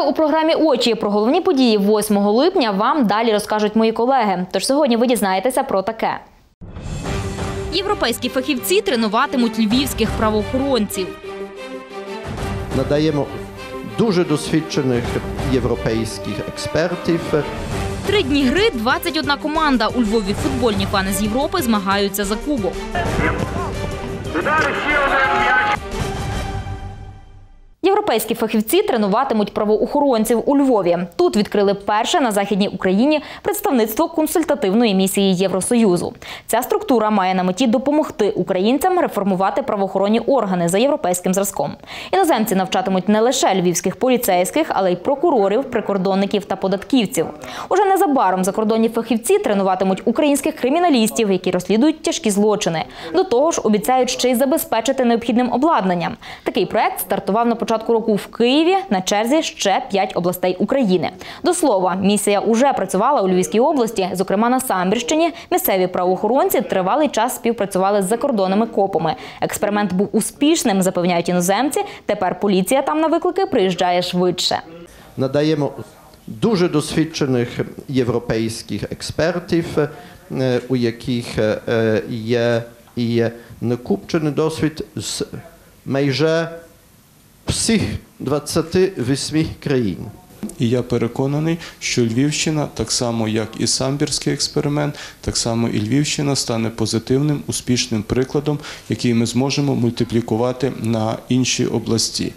у програмі «Очі». Про головні події 8 липня вам далі розкажуть мої колеги. Тож сьогодні ви дізнаєтеся про таке. Європейські фахівці тренуватимуть львівських правоохоронців. Надаємо дуже досвідчених європейських експертів. 3 дні гри, 21 команда. У Львові футбольні фани з Європи змагаються за кубок. Європейські фахівці тренуватимуть правоохоронців у Львові. Тут відкрили перше на Західній Україні представництво консультативної місії Євросоюзу. Ця структура має на меті допомогти українцям реформувати правоохоронні органи за європейським зразком. Іноземці навчатимуть не лише львівських поліцейських, але й прокурорів, прикордонників та податківців. Уже незабаром закордонні фахівці тренуватимуть українських криміналістів, які розслідують тяжкі злочини. До того ж, обіцяють ще й забезпечити необхідним обладнанням. Такий проект стартував на початку року в Києві, на черзі ще 5 областей України. До слова, місія уже працювала у Львівській області, зокрема на Самбірщині. Місцеві правоохоронці тривалий час співпрацювали з закордонними копами. Експеримент був успішним, запевняють іноземці. Тепер поліція там на виклики приїжджає швидше. Надаємо дуже досвідчених європейських експертів, у яких є і накопичений досвід з майже всіх 28 країн. І я переконаний, що Львівщина, так само як і самбірський експеримент, так само і Львівщина стане позитивним, успішним прикладом, який ми зможемо мультиплікувати на інші області.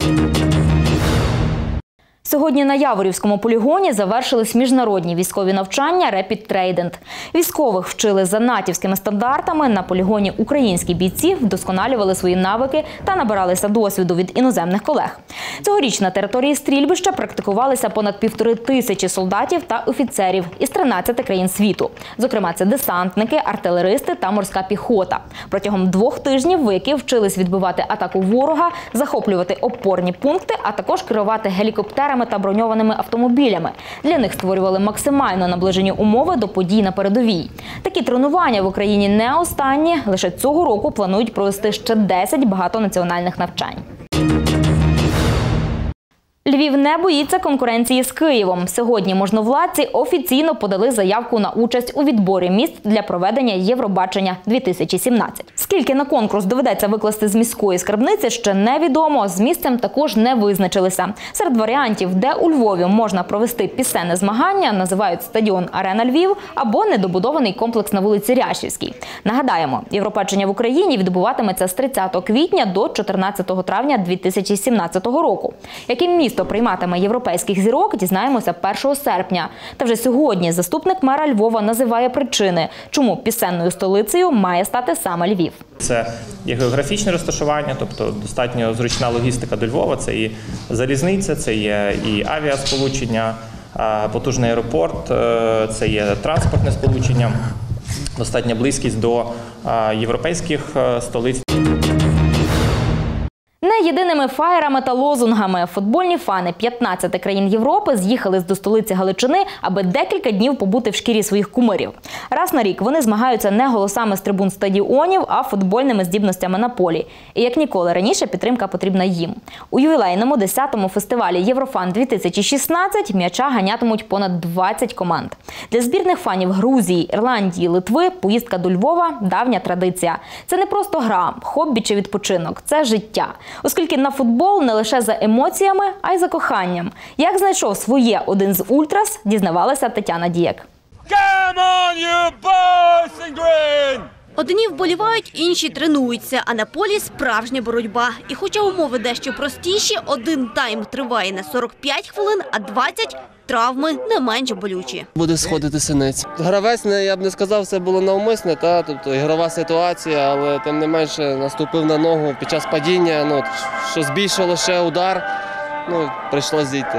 Сьогодні на Яворівському полігоні завершились міжнародні військові навчання «Репід Трейдент». Військових вчили за натівськими стандартами. На полігоні українські бійці вдосконалювали свої навики та набиралися досвіду від іноземних колег. Цьогоріч на території стрільбища практикувалися понад 1500 солдатів та офіцерів із 13 країн світу. Зокрема, це десантники, артилеристи та морська піхота. Протягом 2 тижнів вояки вчились відбивати атаку ворога, захоплювати опорні пункти, а також керувати гелікоптерами та броньованими автомобілями. Для них створювали максимально наближені умови до подій на передовій. Такі тренування в Україні не останні. Лише цього року планують провести ще 10 багатонаціональних навчань. Львів не боїться конкуренції з Києвом. Сьогодні можновладці офіційно подали заявку на участь у відборі міст для проведення Євробачення-2017. Скільки на конкурс доведеться викласти з міської скарбниці, ще невідомо. З місцем також не визначилися. Серед варіантів, де у Львові можна провести пісенне змагання, називають стадіон «Арена Львів» або недобудований комплекс на вулиці Рящівській. Нагадаємо, Євробачення в Україні відбуватиметься з 30 квітня до 14 травня 2017 року. Яким місто прийматиме європейських зірок, дізнаємося 1 серпня. Та вже сьогодні заступник мера Львова називає причини, чому пісенною столицею має стати саме Львів. Це є географічне розташування, тобто достатньо зручна логістика до Львова. Це і залізниця, це є і авіасполучення, потужний аеропорт, це є транспортне сполучення, достатня близькість до європейських столиць. Не єдиними фаєрами та лозунгами. Футбольні фани 15 країн Європи з'їхались до столиці Галичини, аби декілька днів побути в шкірі своїх кумирів. Раз на рік вони змагаються не голосами з трибун стадіонів, а футбольними здібностями на полі. І як ніколи раніше підтримка потрібна їм. У ювілейному 10-му фестивалі «Єврофан-2016» м'яча ганятимуть понад 20 команд. Для збірних фанів Грузії, Ірландії, Литви поїздка до Львова – давня традиція. Це не просто гра, хобі чи відпочинок – це життя. Оскільки на футбол не лише за емоціями, а й за коханням. Як знайшов своє один з ультрас, дізнавалася Тетяна Дієк. Come on, you boys in green! Одні вболівають, інші тренуються, а на полі справжня боротьба. І хоча умови дещо простіші, один тайм триває не 45 хвилин, а 20 – травми не менш болючі. Буде сходити синець. Гравець, я б не сказав, це було навмисне, тобто ігрова ситуація, але тим не менше наступив на ногу під час падіння, що збільшило ще удар, прийшлося зійти.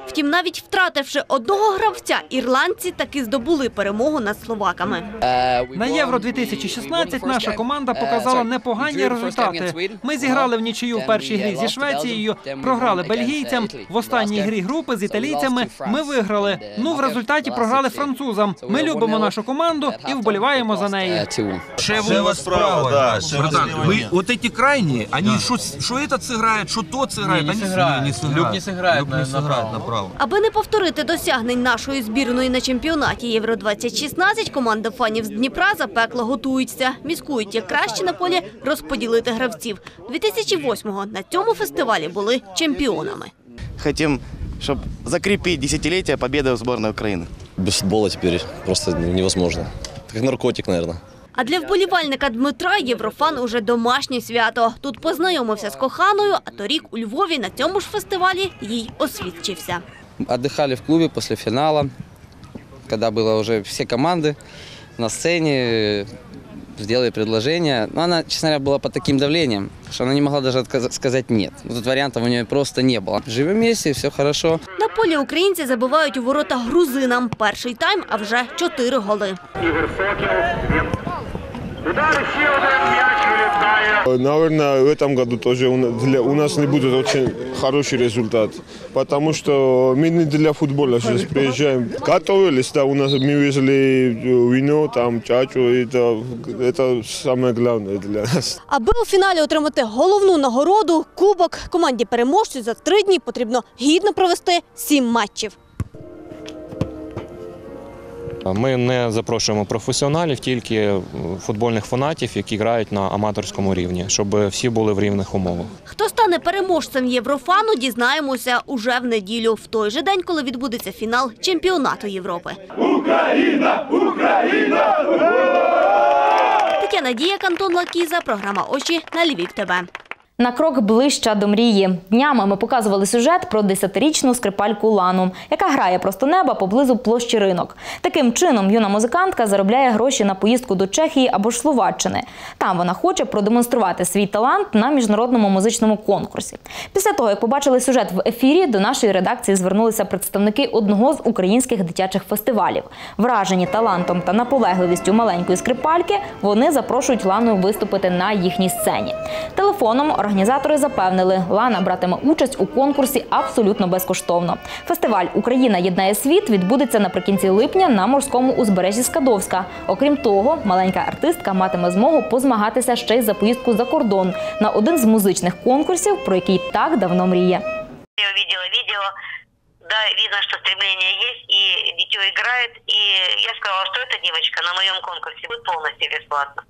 Втім, навіть втративши одного гравця, ірландці таки здобули перемогу над словаками. На Євро-2016 наша команда показала непогані результати. Ми зіграли в нічию в першій грі зі Швецією, програли бельгійцям, в останній грі групи з італійцями ми виграли. В результаті програли французам. Ми любимо нашу команду і вболіваємо за неї. Шева справа, да. Вы вот эти крайние, они что этот сыграет, что тот сыграет, они не сыграют. Люк не сыграет направо. Аби не повторити досягнень нашої збірної на чемпіонаті Євро-2016, команда фанів з Дніпра запекло готується. Міскують, як краще на полі розподілити гравців. 2008-го на цьому фестивалі були чемпіонами. Хотим, чтобы закрепить десятилетие победы в сборной Украины. Без футбола теперь просто невозможно. Как наркотик, наверное. А для вболівальника Дмитра Єврофан уже домашнє свято. Тут познайомився з коханою, а торік у Львові на цьому ж фестивалі їй освідчився. Отдыхали в клубе после финала, когда было уже все команды на сцене, сделали предложение. Но она, честно говоря, была под таким давлением, что она не могла даже сказать «нет». Тут вариантов у нее просто не было. Живем вместе, все хорошо. На полі українці забивають у ворота грузинам. Перший тайм, а вже 4 голи. Наверное, в этом году тоже у нас не будет очень хороший результат, потому что мы не для футбола сейчас приезжаем. Готовились, да, у нас мы везли вино, там, чачу, это самое главное для нас. Аби у фіналі отримати головну нагороду – кубок, команді переможців за 3 дні потрібно гідно провести 7 матчів. Ми не запрошуємо професіоналів, тільки футбольних фанатів, які грають на аматорському рівні, щоб всі були в рівних умовах. Хто стане переможцем Єврофану, дізнаємося уже в неділю, в той же день, коли відбудеться фінал чемпіонату Європи. Україна! Україна! Тетяна Діяк, Антон Лакіза, програма «Очі» на Львів ТВ. На крок ближче до мрії. Днями ми показували сюжет про 10-річну скрипальку Лану, яка грає просто неба поблизу площі Ринок. Таким чином юна музикантка заробляє гроші на поїздку до Чехії або ж Словаччини. Там вона хоче продемонструвати свій талант на міжнародному музичному конкурсі. Після того, як побачили сюжет в ефірі, до нашої редакції звернулися представники одного з українських дитячих фестивалів. Вражені талантом та наполегливістю маленької скрипальки, вони запрошують Лану виступити на їхній сцені. Телефоном організатори запевнили, Лана братиме участь у конкурсі абсолютно безкоштовно. Фестиваль «Україна єднає світ» відбудеться наприкінці липня на морському узбережжі Скадовська. Окрім того, маленька артистка матиме змогу позмагатися ще й за поїздку за кордон на один з музичних конкурсів, про який так давно мріє. Я увидела видео, да, видно, что стремление есть, и дитё играет, и я сказала, что эта девочка на моем конкурсе будет полностью бесплатно.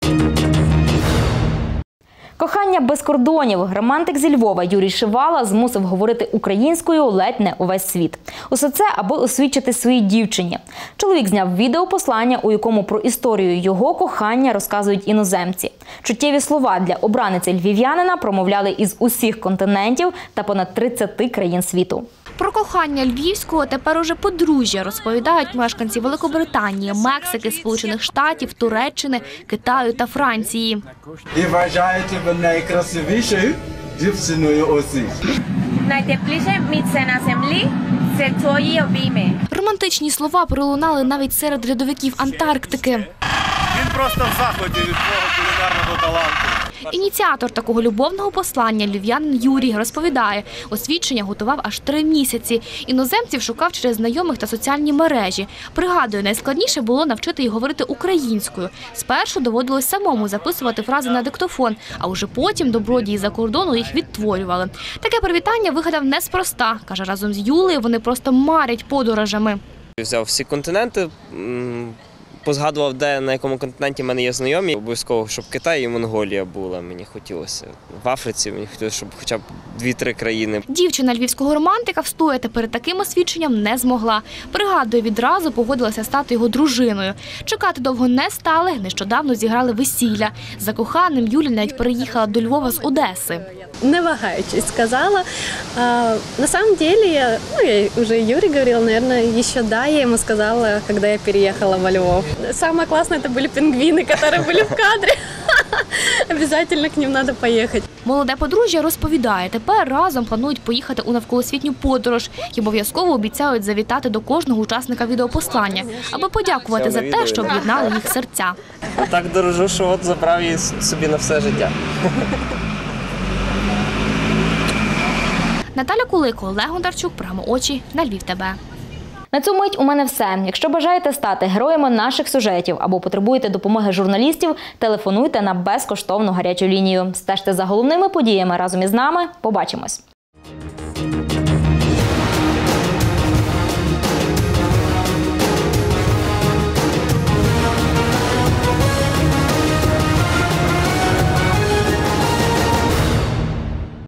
Кохання без кордонів. Романтик зі Львова Юрій Шивала змусив говорити українською ледь не увесь світ. Усе це, аби освідчити своїй дівчині. Чоловік зняв відеопослання, у якому про історію його кохання розказують іноземці. Чуттєві слова для обраниці львів'янина промовляли із усіх континентів та понад 30 країн світу. Про кохання львівського тепер уже подружжя розповідають мешканці Великобританії, Мексики, Сполучених Штатів, Туреччини, Китаю та Франції. І вважаєте ви найкрасивішою дівчиною усіх. Найтепліше місце на землі – це твої обійми. Романтичні слова пролунали навіть серед льодовиків Антарктики. Він просто в захваті від свого кулінарного таланту. Ініціатор такого любовного послання, львів'янин Юрій, розповідає, освідчення готував аж 3 місяці. Іноземців шукав через знайомих та соціальні мережі. Пригадує, найскладніше було навчити їх говорити українською. Спершу доводилось самому записувати фрази на диктофон, а уже потім добродії за кордону їх відтворювали. Таке привітання вигадав неспроста. Каже, разом з Юлею вони просто марять подорожами. Взяв всі континенти, позгадував, де, на якому континенті в мене є знайомі. Обов'язково, щоб Китай і Монголія була, мені хотілося. В Африці мені хотілося, щоб хоча б 2-3 країни. Дівчина львівського романтика встояти перед таким освідченням не змогла. Пригадує, відразу погодилася стати його дружиною. Чекати довго не стали, нещодавно зіграли весілля. За коханим Юля навіть переїхала до Львова з Одеси. Не вагаючись, сказала. На самом деле, я уже Юре говорила, наверное, еще да, я ему сказала, когда я переехала во Львов. Самое классное, это были пингвины, которые были в кадре. Обязательно к ним надо поехать. Молоде подружжя розповідає, тепер разом планують поїхати у навколосвітню подорож і обов'язково обіцяють завітати до кожного учасника відеопослання, аби подякувати за те, що об'єднали їх серця. Так дорожу, що от забрав її собі на все життя. Наталя Кулико, Олег Гондарчук, програма «Очі» на Львів ТВ. На цю мить у мене все. Якщо бажаєте стати героями наших сюжетів або потребуєте допомоги журналістів, телефонуйте на безкоштовну гарячу лінію. Стежте за головними подіями разом із нами. Побачимось!